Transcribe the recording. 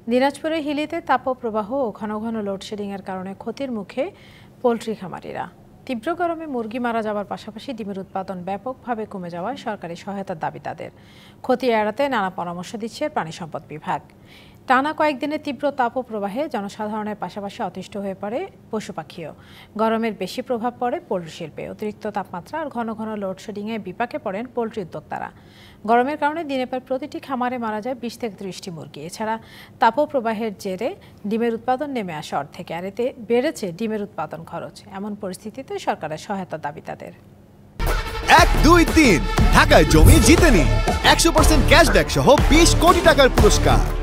দিনাজপুরে হিলিতে তাপপ্রবাহ ও ঘন ঘন লোডশেডিংয়ের কারণে ক্ষতির মুখে পোলট্রি খামারিরা। তীব্র গরমে মুরগি মারা যাওয়ার পাশাপাশি ডিমের উৎপাদন ব্যাপকভাবে কমে যাওয়ায় সরকারি সহায়তার দাবি তাদের। ক্ষতি এড়াতে নানা পরামর্শ দিচ্ছে প্রাণী সম্পদ বিভাগ। টানা কয়েকদিনের তীব্র তাপপ্রবাহে জনসাধারণের পাশাপাশি অতিষ্ঠ হয়ে পড়ে পশু পাখিও। গরমের বেশি প্রভাব পড়ে পোলট্রি শিল্পে। অতিরিক্ত তাপমাত্রা আর ঘন ঘন লোডশেডিংয়ে বিপাকে পড়েন পোলট্রি উদ্যোক্তারা। গরমের কারণে দিনে প্রায় প্রতিটি খামারে মারা যায় 20 থেকে 30টি মুরগি। এছাড়া তাপপ্রবাহের জেরে ডিমের উৎপাদন নেমে আসে অর্ধেকে, আর এতে বেড়েছে ডিমের উৎপাদন খরচ। এমন পরিস্থিতিতে সরকারের সহায়তার দাবি তাদের। 1, 2, 3 ঢাকায় জমি জিতে নিন 100% ক্যাশব্যাক সহ 20 কোটি টাকার পুরস্কার।